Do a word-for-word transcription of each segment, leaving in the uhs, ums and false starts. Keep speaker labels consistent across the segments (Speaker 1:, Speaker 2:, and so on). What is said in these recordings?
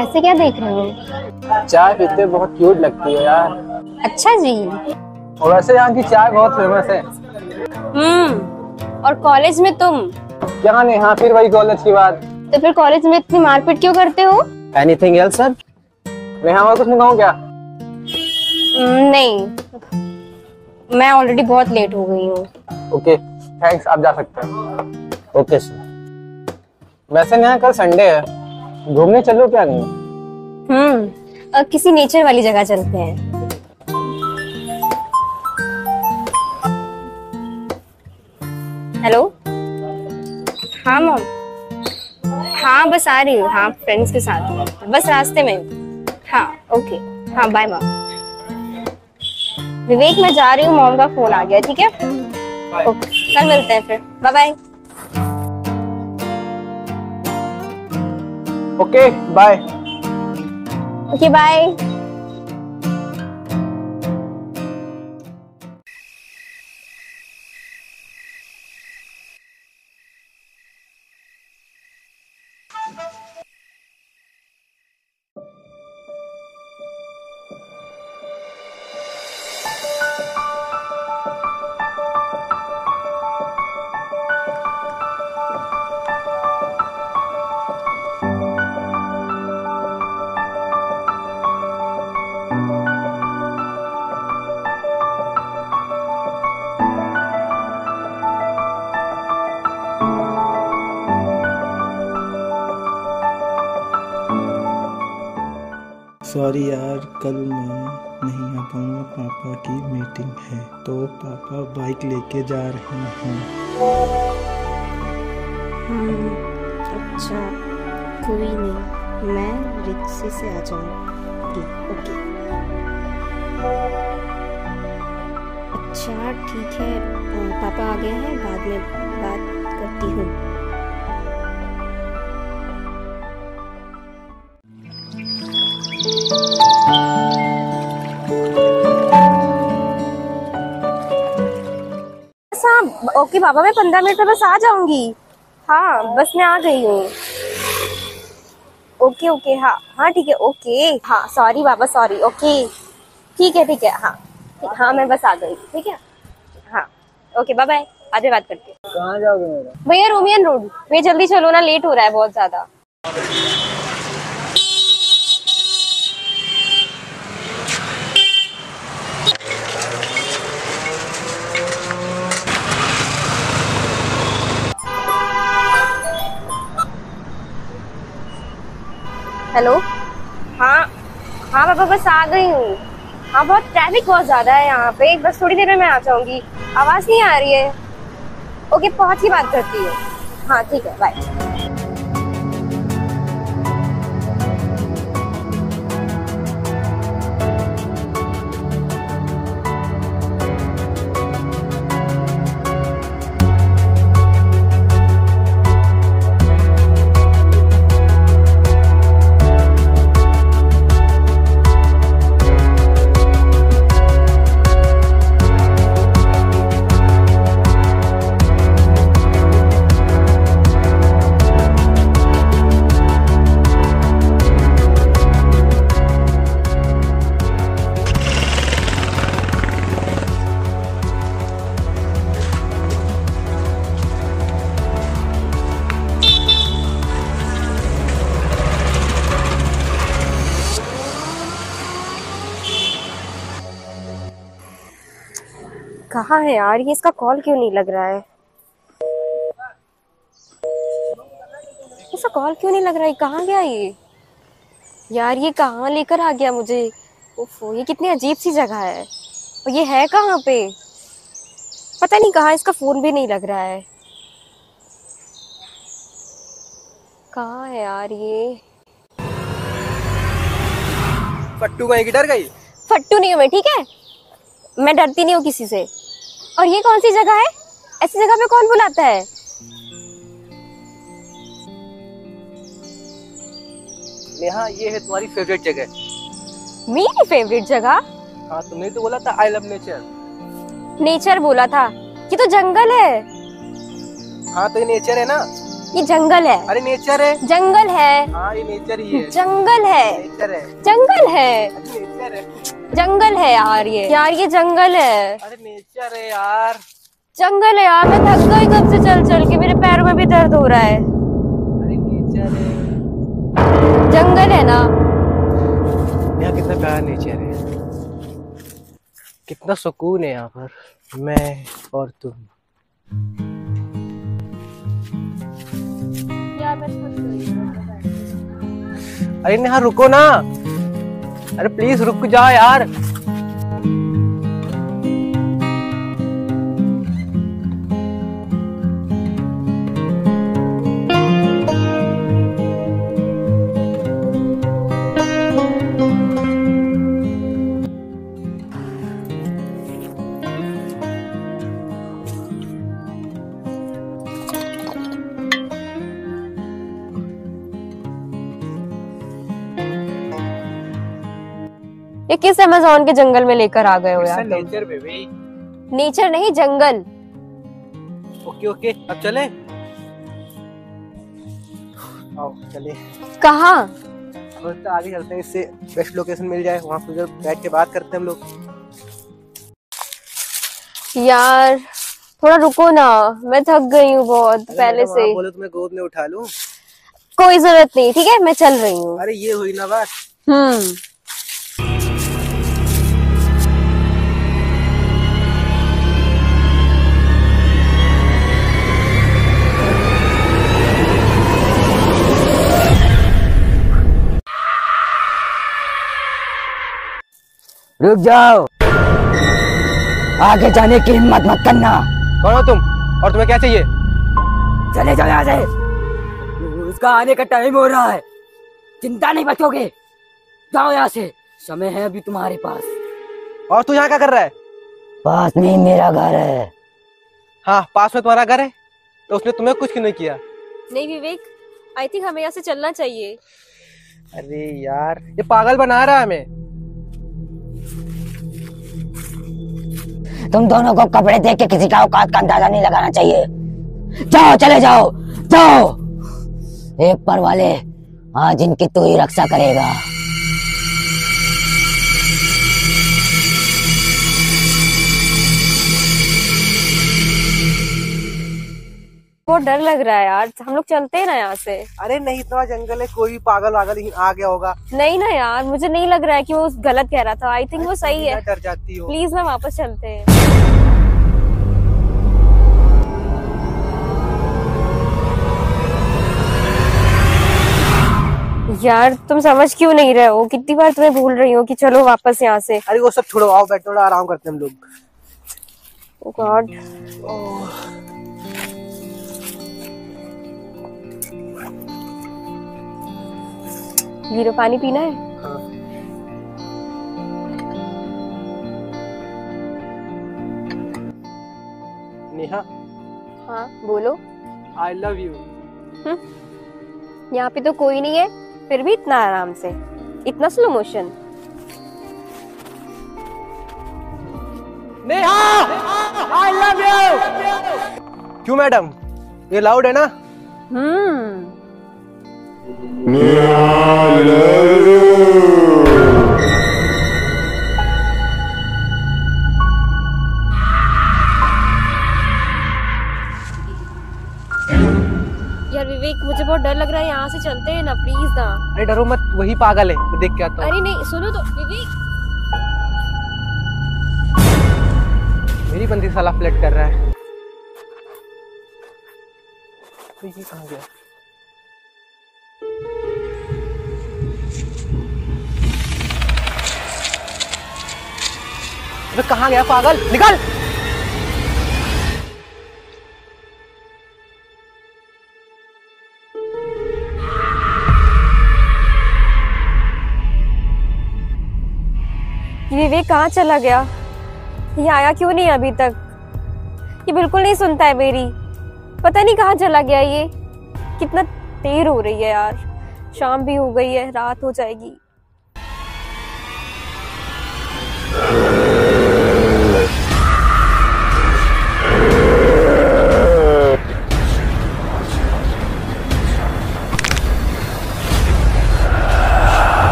Speaker 1: ऐसे क्या देख रहे हो?
Speaker 2: चाय पीते बहुत क्यूट लगती है यार।
Speaker 1: अच्छा जी।
Speaker 2: और वैसे यहाँ की चाय बहुत फेमस है।
Speaker 1: हम्म। और कॉलेज में तुम?
Speaker 2: क्या नहीं, हाँ फिर वही कॉलेज की बात।
Speaker 1: तो फिर कॉलेज में इतनी मारपीट क्यों करते हो?
Speaker 2: Anything else sir? मैं और कुछ मंगाऊं क्या?
Speaker 1: नहीं, मैं ऑलरेडी बहुत लेट हो गई हूँ।
Speaker 2: ओके थैंक्स, आप जा सकते हैं। Okay sir. वैसे यहाँ कल संडे है, घूमने चलो क्या नहीं?
Speaker 1: हम्म, किसी नेचर वाली जगह चलते हैं। हेलो। हाँ मॉम। हाँ बस आ रही हूँ, हाँ फ्रेंड्स के साथ, बस रास्ते में। हाँ ओके, हाँ बाय मॉम। विवेक मैं जा रही हूँ, मॉम का फोन आ गया, ठीक है? ओके कल मिलते हैं फिर, bye bye.
Speaker 2: Okay bye.
Speaker 1: Okay bye.
Speaker 3: Sorry यार, कल मैं नहीं आ पाऊंगा, पापा की मीटिंग है। तो पापा बाइक लेके जा रहे हैं।
Speaker 1: हम्म, अच्छा कोई नहीं, मैं रिक्शे से आ जाऊंगी। ओके अच्छा ठीक है, पापा आ गए हैं, बाद में बात करती हूँ। ओके पापा, मैं पंद्रह मिनट में बस आ जाऊंगी। हाँ बस मैं आ गई हूँ। ओके ओके हाँ हाँ ठीक है। ओके हाँ सॉरी पापा, सॉरी। ओके ठीक है ठीक है, हाँ हाँ मैं बस आ गई, ठीक है? हाँ ओके बाय बाय, बाद में बात करती हूँ।
Speaker 2: कहाँ जाओगे मेरा?
Speaker 1: भैया रोमियन रोड। भैया जल्दी चलो ना, लेट हो रहा है बहुत ज्यादा। हेलो। हाँ हाँ पापा बस आ गई हूँ। हाँ बहुत ट्रैफिक बहुत ज्यादा है यहाँ पे, बस थोड़ी देर में मैं आ जाऊंगी। आवाज नहीं आ रही है? ओके पहुंच के बात करती हूँ। हाँ ठीक है बाय। कहाँ है यार ये, इसका कॉल क्यों नहीं लग रहा है? इसका कॉल क्यों नहीं लग रहा है? कहाँ गया ये यार? ये कहाँ लेकर आ गया मुझे? ओफो, ये कितनी अजीब सी जगह है। और ये है कहाँ पे? पता नहीं कहाँ, इसका फोन भी नहीं लग रहा है। कहाँ है यार ये?
Speaker 2: फट्टू को एक डर गई।
Speaker 1: फट्टू नहीं हूँ मैं, ठीक है? मैं डरती नहीं हूँ किसी से। और ये कौन सी जगह है? ऐसी जगह पे कौन बुलाता है?
Speaker 2: नेहा ये है तुम्हारी फेवरेट जगह।
Speaker 1: मेरी फेवरेट जगह?
Speaker 2: हाँ तुमने तो बोला था आई लव नेचर।
Speaker 1: नेचर बोला था? ये तो जंगल है।
Speaker 2: हाँ तो ये नेचर है ना।
Speaker 1: ये जंगल है।
Speaker 2: अरे नेचर है।
Speaker 1: जंगल है।
Speaker 2: हाँ ये नेचर ही है।
Speaker 1: जंगल है।
Speaker 2: नेचर है।
Speaker 1: जंगल है।
Speaker 2: नेचर है।
Speaker 1: जंगल है यार ये यार ये जंगल है।
Speaker 2: अरे नेचर है यार।
Speaker 1: जंगल है यार, मैं थक गई कब से चल चल के, मेरे पैरों में भी दर्द हो रहा है।
Speaker 2: अरे नेचर है।
Speaker 1: जंगल है ना।
Speaker 2: यहाँ कितना प्यारा नेचर है, कितना सुकून है यहाँ पर, मैं और तुम।
Speaker 1: यार मैं थक गई हूँ।
Speaker 2: अरे नेहा रुको ना, अरे प्लीज रुक जाओ यार।
Speaker 1: ये किस अमेज़न के जंगल में लेकर आ गए हो यार?
Speaker 2: Nature baby.
Speaker 1: नेचर नहीं, जंगल।
Speaker 2: ओके ओके अब चले, आओ चले।
Speaker 1: कहाँ?
Speaker 2: और तो आगे चलते हैं, इससे बेस्ट लोकेशन मिल जाए, वहाँ पे बैठ के बात करते हैं हम लोग।
Speaker 1: यार थोड़ा रुको ना, मैं थक गई हूँ बहुत पहले से।
Speaker 2: बोले तुम्हें गोद में उठा लूं?
Speaker 1: कोई जरूरत नहीं, ठीक है मैं चल रही हूँ।
Speaker 2: अरे ये हुई ना बात।
Speaker 1: हम्म
Speaker 4: रुक जाओ, आगे जाने की हिम्मत मत करना।
Speaker 2: कौन हो तुम और तुम्हें क्या चाहिए?
Speaker 4: चले जाओ यहाँ से, उसका आने का टाइम हो रहा है, चिंता नहीं बचोगे। जाओ यहाँ से, समय है अभी तुम्हारे पास।
Speaker 2: और तू यहाँ क्या कर रहा है?
Speaker 4: पास में ही मेरा घर है।
Speaker 2: हाँ पास में तुम्हारा घर है, तो उसने तुम्हें कुछ क्यों नहीं किया?
Speaker 1: नहीं विवेक, आई थिंक हमें यहाँ से चलना चाहिए।
Speaker 2: अरे यार ये पागल बना रहा है हमें।
Speaker 4: तुम दोनों को कपड़े देख के किसी का औकात का अंदाजा नहीं लगाना चाहिए। जाओ चले जाओ जाओ, एक पर वाले आज इनकी तू ही रक्षा करेगा।
Speaker 1: बहुत डर लग रहा है यार, हम लोग चलते हैं ना यहाँ से।
Speaker 2: अरे नहीं, इतना जंगल है, कोई भी पागल वागल ही आ गया होगा।
Speaker 1: नहीं ना यार, मुझे नहीं लग रहा है कि वो गलत कह रहा था। आई थिंक वो सही है।
Speaker 2: डर जाती हो।
Speaker 1: प्लीज मैं वापस चलते हैं। यार तुम समझ क्यों नहीं रहे हो? कितनी बार तुम्हें भूल रही हो कि चलो वापस यहाँ से।
Speaker 2: अरे वो सब छोड़ो, आओ बैठो, थोड़ा आराम करते हैं हम लोग।
Speaker 1: Oh God. लीरो पानी पीना है?
Speaker 2: हाँ। नेहा।
Speaker 1: हाँ बोलो।
Speaker 2: I love you.
Speaker 1: यहाँ पे तो कोई नहीं है, फिर भी इतना आराम से, इतना slow motion.
Speaker 2: Neha, I love you. क्यों मैडम, ये लाउड है ना?
Speaker 1: हम्म यार विवेक, मुझे बहुत डर लग रहा है, यहाँ से चलते हैं ना प्लीज ना।
Speaker 2: अरे डरो मत, वही पागल है, मैं देख के आता हूँ।
Speaker 1: अरे नहीं सुनो तो विवेक।
Speaker 2: मेरी बंदी साला फ्लर्ट कर रहा है। तो ये कहाँ गया? अबे कहाँ गया पागल, निकल।
Speaker 1: विवेक कहाँ चला गया? ये आया क्यों नहीं अभी तक? ये बिल्कुल नहीं सुनता है मेरी, पता नहीं कहाँ चला गया ये। कितना देर हो रही है यार, शाम भी हो गई है, रात हो जाएगी।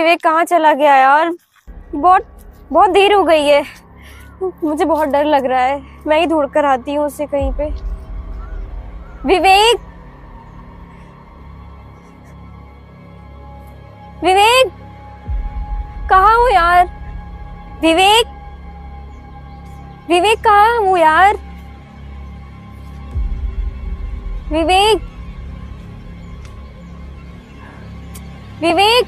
Speaker 1: विवेक कहाँ चला गया यार? बहुत बहुत देर हो गई है, मुझे बहुत डर लग रहा है। मैं ही ढूंढ कर आती हूँ उसे कहीं पे। विवेक, विवेक कहाँ हो यार? विवेक, विवेक कहाँ हो यार? विवेक, विवेक,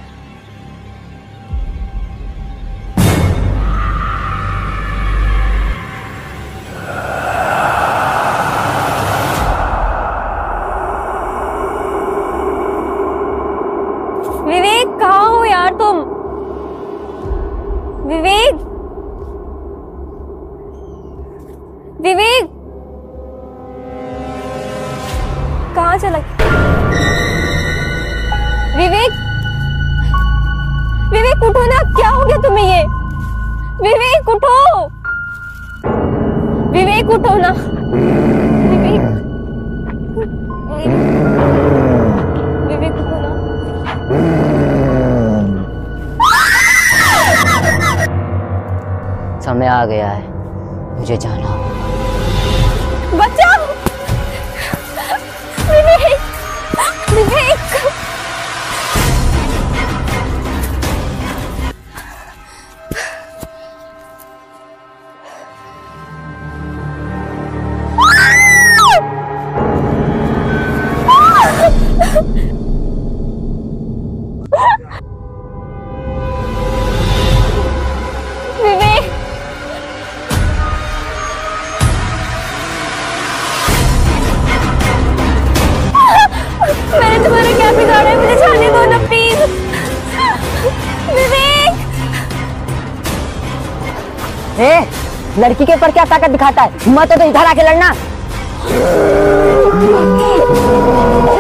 Speaker 1: विवेक कहाँ हो यार तुम? विवेक, विवेक कहाँ चला? विवेक, विवेक उठो ना, क्या हो गया तुम्हें ये? विवेक उठो, विवेक उठो ना, विवेक, विवेक उठो ना।
Speaker 4: समय आ गया है, मुझे जाना होगा।
Speaker 1: बचाओ, विवेक, विवेक, विवेक, मैंने तुम्हारा क्या बिगाड़ा है? मुझे जाने दो ना प्लीज। विवेक,
Speaker 4: ए, लड़की के ऊपर क्या ताकत दिखाता है? हिम्मत है तो इधर आके लड़ना।